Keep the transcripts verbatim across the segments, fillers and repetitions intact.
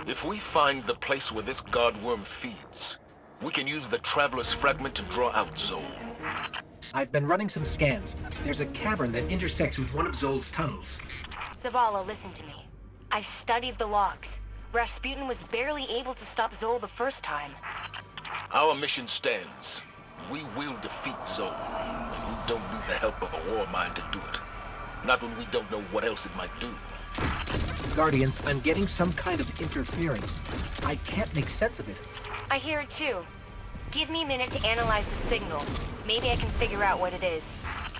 If we find the place where this godworm feeds, we can use the Traveler's Fragment to draw out Zol. I've been running some scans. There's a cavern that intersects with one of Zol's tunnels. Zavala, listen to me. I studied the logs. Rasputin was barely able to stop Zol the first time. Our mission stands. We will defeat Zol, but we don't need the help of a Warmind to do it. Not when we don't know what else it might do. Guardians, I'm getting some kind of interference. I can't make sense of it. I hear it too. Give me a minute to analyze the signal. Maybe I can figure out what it is.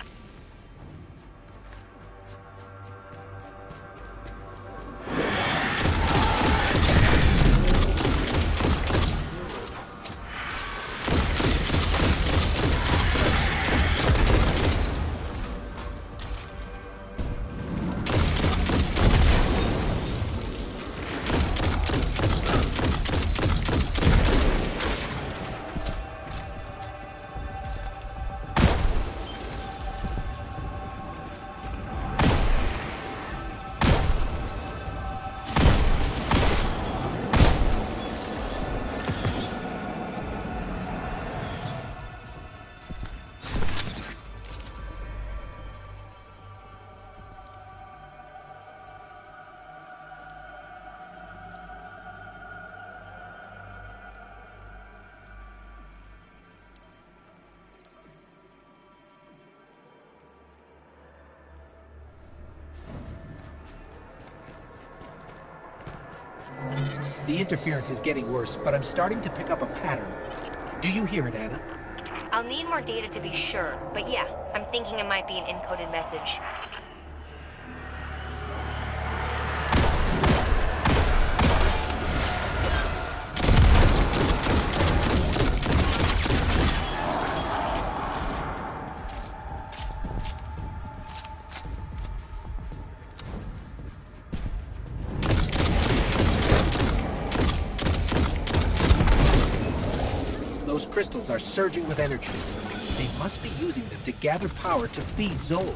The interference is getting worse, but I'm starting to pick up a pattern. Do you hear it, Anna? I'll need more data to be sure, but yeah, I'm thinking it might be an encoded message. Those crystals are surging with energy. They must be using them to gather power to feed Zol.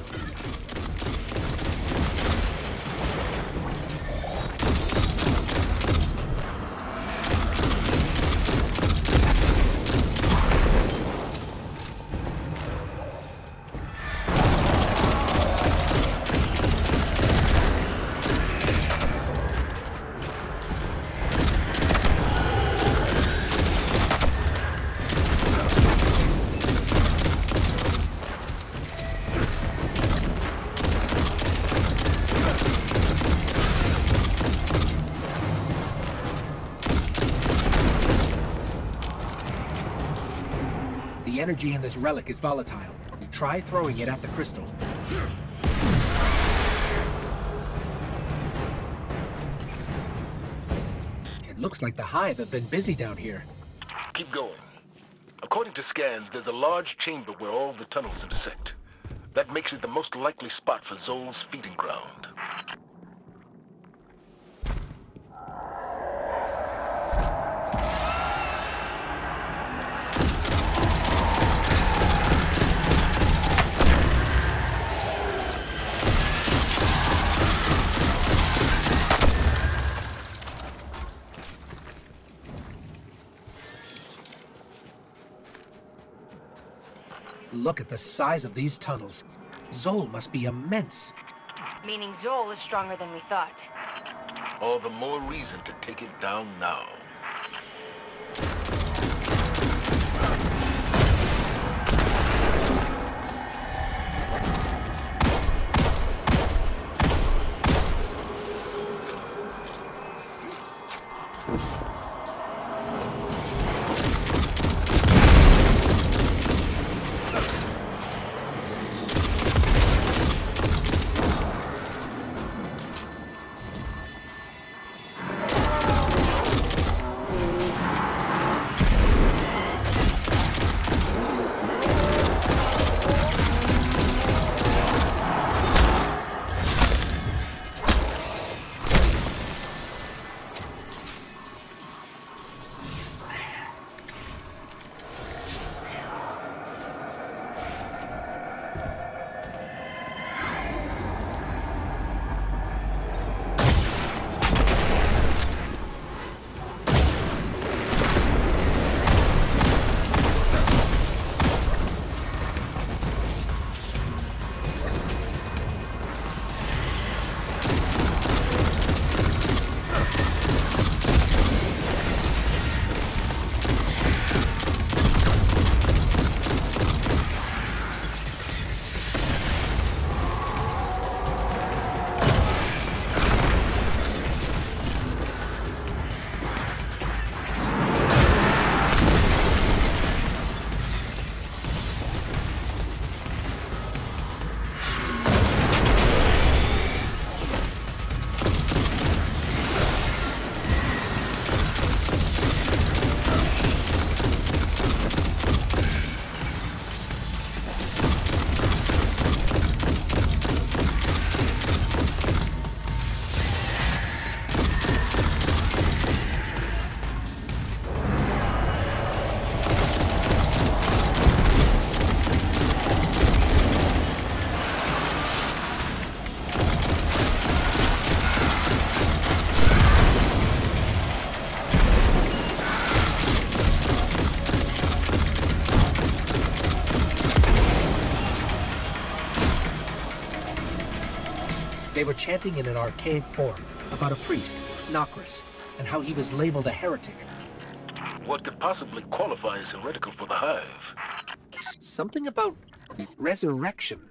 The energy in this relic is volatile. Try throwing it at the crystal. It looks like the Hive have been busy down here. Keep going. According to scans, there's a large chamber where all the tunnels intersect. That makes it the most likely spot for Zol's feeding ground. Look at the size of these tunnels. Zol must be immense. Meaning Zol is stronger than we thought. All the more reason to take it down now. They were chanting in an archaic form about a priest, Nokris, and how he was labeled a heretic. What could possibly qualify as heretical for the Hive? Something about resurrection.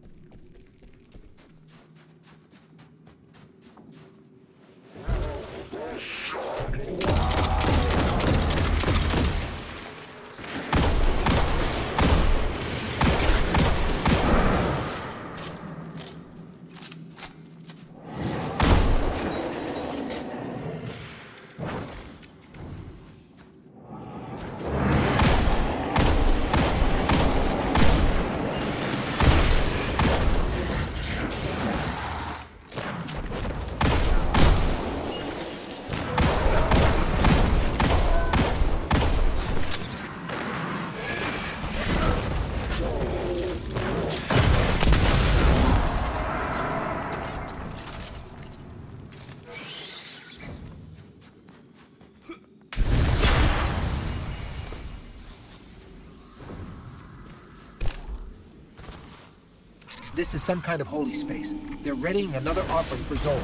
This is some kind of holy space. They're readying another offering for Zol.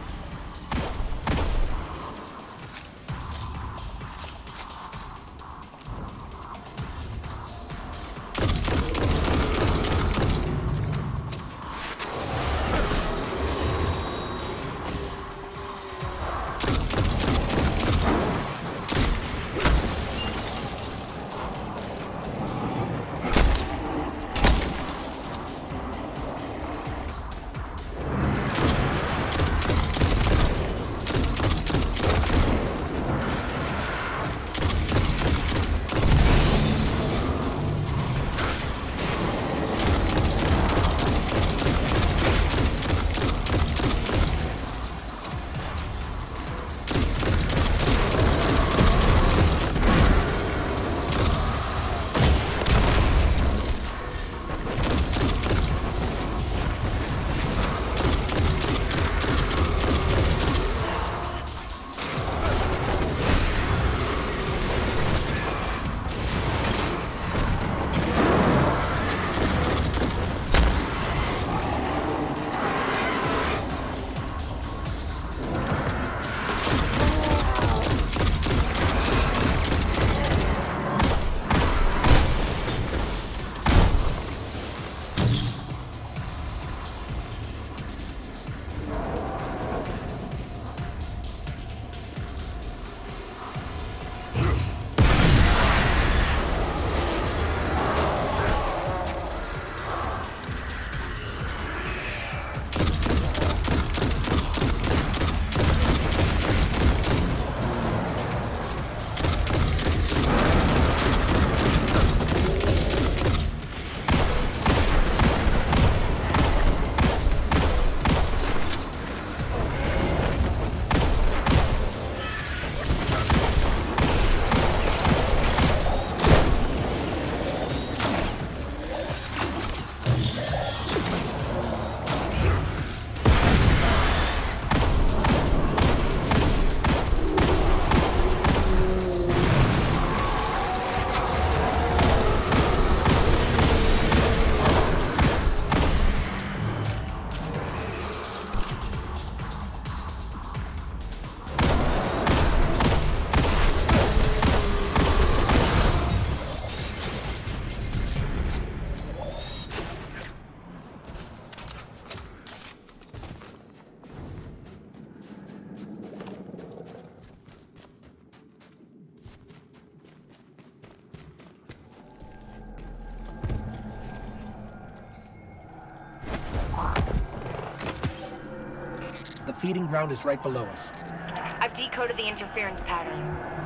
The feeding ground is right below us. I've decoded the interference pattern.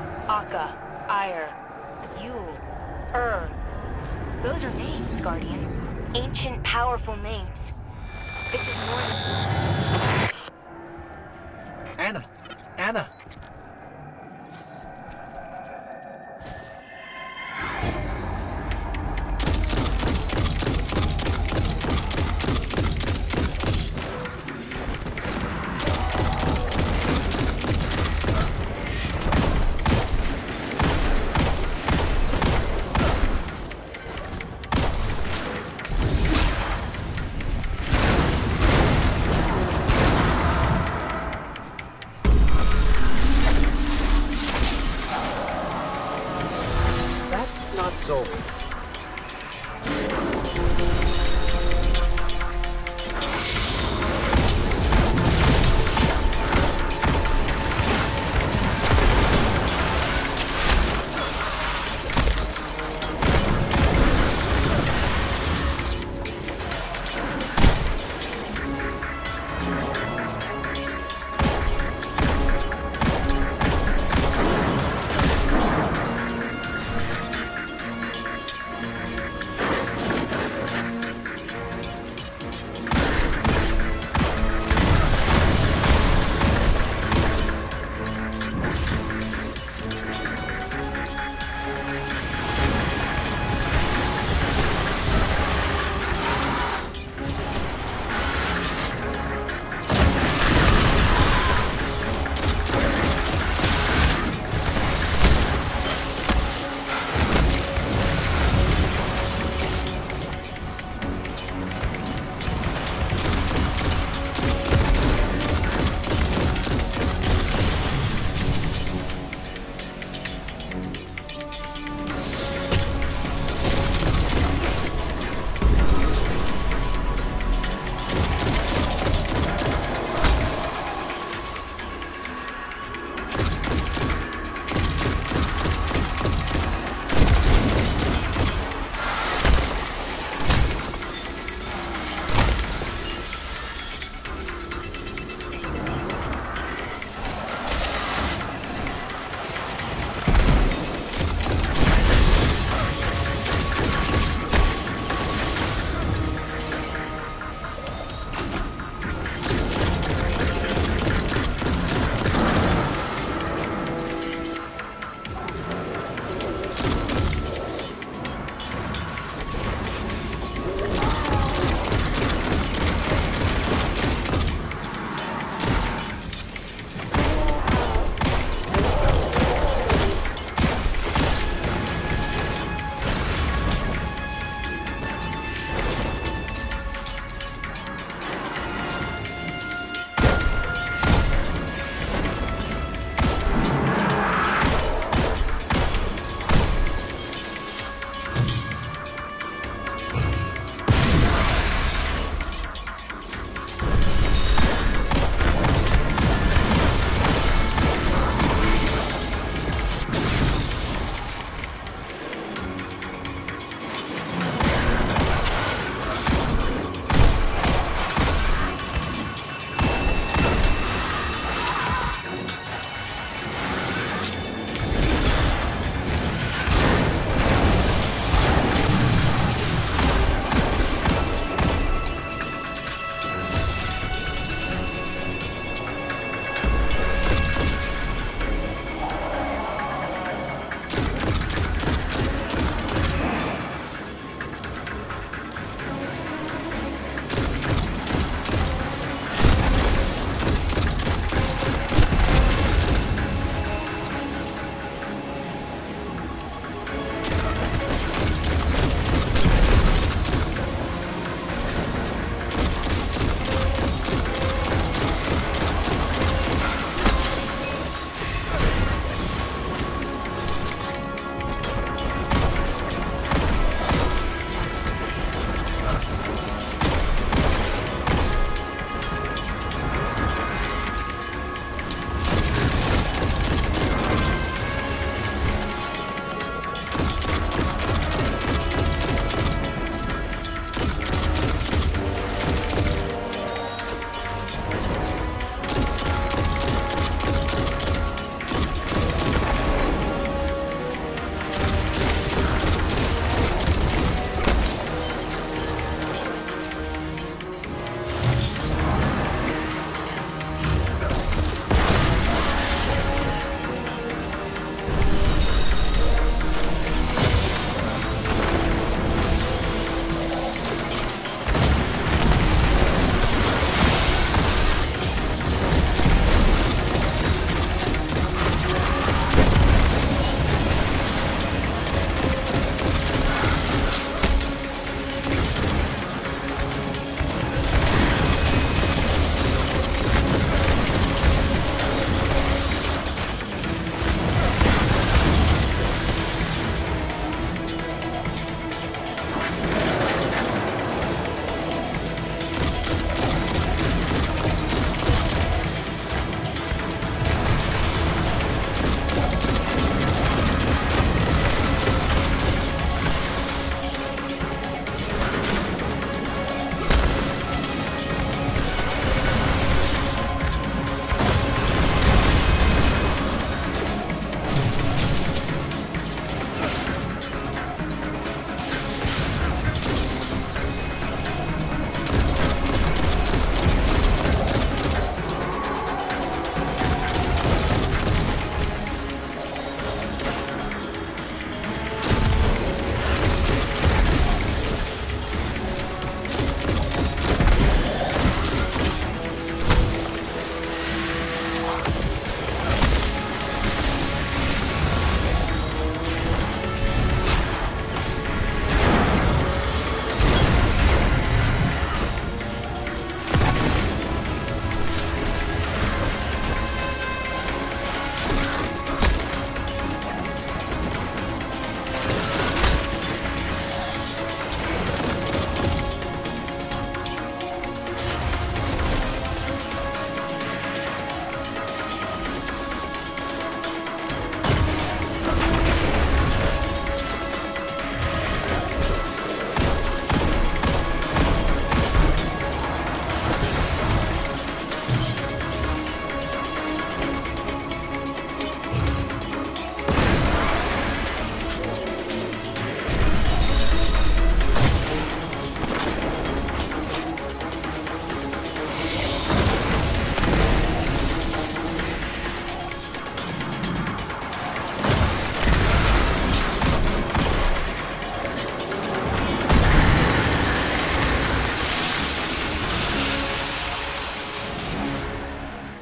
Akka, Ire, Yule, Ur. Those are names, Guardian. Ancient, powerful names. This is more than... Anna! Anna!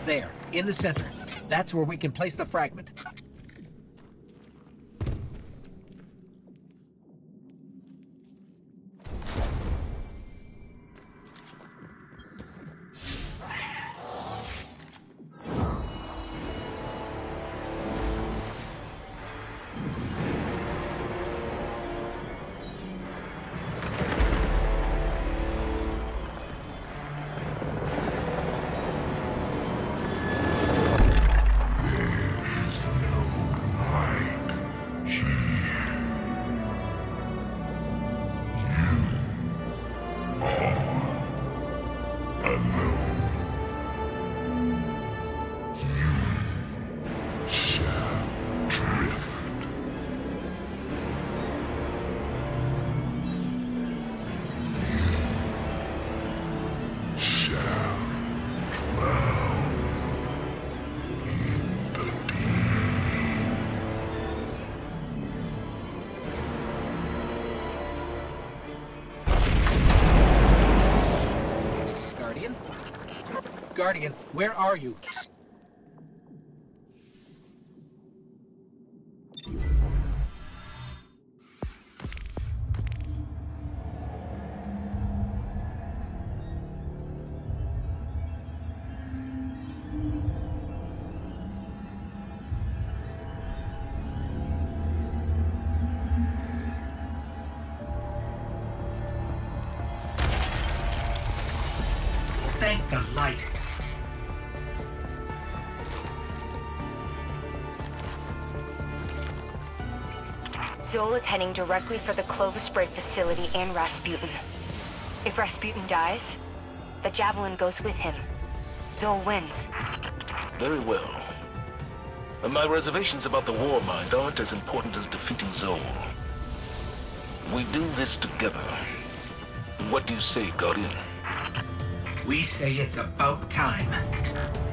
There, in the center. That's where we can place the fragment. Guardian, where are you? Thank the light. Zol is heading directly for the Clovis Spray facility and Rasputin. If Rasputin dies, the Javelin goes with him. Zol wins. Very well. And my reservations about the Warmind aren't as important as defeating Zol. We do this together. What do you say, Guardian? We say it's about time.